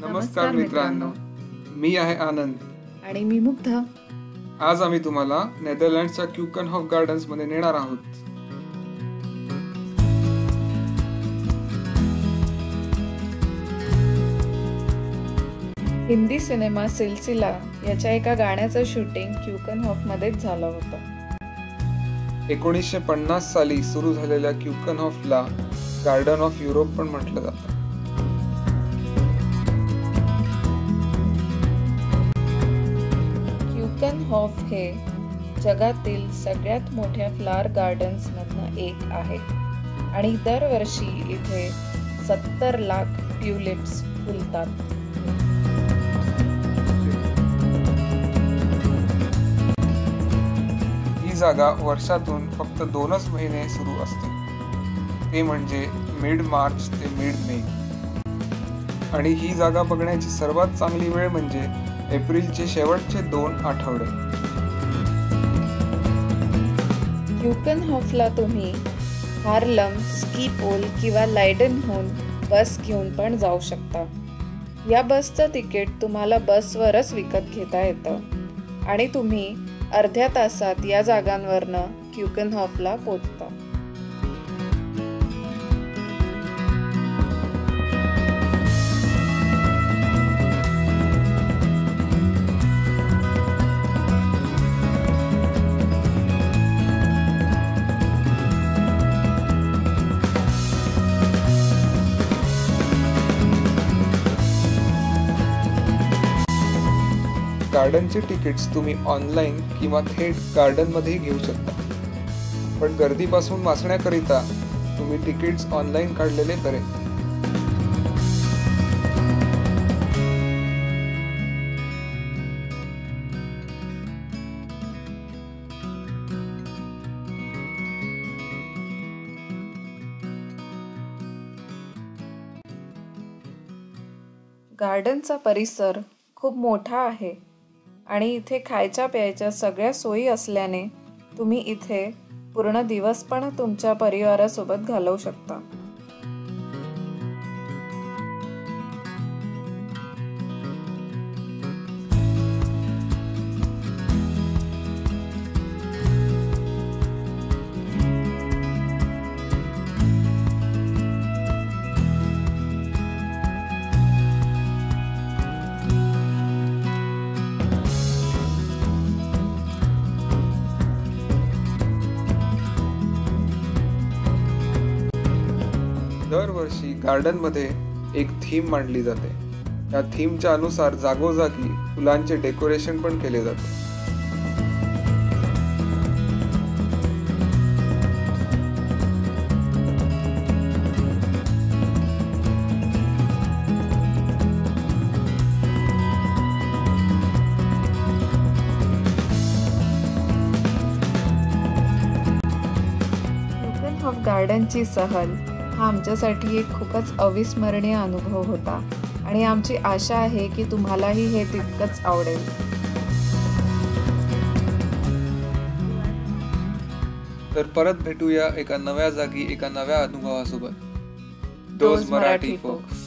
नमस्कार मित्रांनो, मी आहे आनंद आणि मी मुग्धा. आज आम्ही तुम्हाला नेदरलँड्सच्या क्यूकनहॉफ गार्डन्स मध्ये नेणार आहोत. हिंदी सिनेमा सिलसिला याच्या एका गाण्याचं शूटिंग क्यूकनहॉफ मध्येच झालं होतं. 1950 साली सुरू झालेल्या क्यूकनहॉफला गार्डन ऑफ युरोप पण म्हटलं जातं. क्यूकनहॉफ हे जगातील सगळ्यात मोठ्या फ्लावर गार्डन्स मधनं एक आहे आणि दरवर्षी इथे 70 लाख ट्यूलिप्स फुलतात. ही जागा वर्षातून फक्त 2च महिने सुरू असते, ते म्हणजे मिड मार्च ते मिड मे. आणि ही जागा बघण्याची सर्वात चांगली वेळ म्हणजे एप्रिलचे शेवटचे 2 आठवडे. क्यूकनहॉफला तुम्ही हार्लम, स्कीपोल किंवा लायडनहून बस घेऊन पण जाऊ शकता. या बसचं तिकीट तुम्हाला बसवरच विकत घेता येतं आणि तुम्ही अर्ध्या तासात या जागांवरनं क्यूकनहॉफला पोहोचता. गार्डनचे तिकीट्स तुम्ही ऑनलाईन किंवा थेट गार्डनमध्येही घेऊ शकता, पण गर्दीपासून वाचण्याकरिता तुम्ही तिकीट्स ऑनलाईन काढलेले बरे. गार्डनचा परिसर खूप मोठा आहे आणि इथे खायच्या प्यायच्या सगळ्या सोयी असल्याने तुम्ही इथे पूर्ण दिवस पण तुमच्या परिवारासोबत घालवू शकता. दरवर्षी गार्डनमध्ये एक थीम मांडली जाते. या थीमच्या अनुसार जागोजागी फुलांचे डेकोरेशन पण केले जाते. क्यूकनहॉफ गार्डनची सहल हा आमच्यासाठी एक खूपच अविस्मरणीय अनुभव होता आणि आमची आशा आहे की तुम्हालाही हे तितकंच आवडेल. तर परत भेटूया एका नव्या जागी एका नव्या अनुभवासोबत. दोज मराठी फोक्स.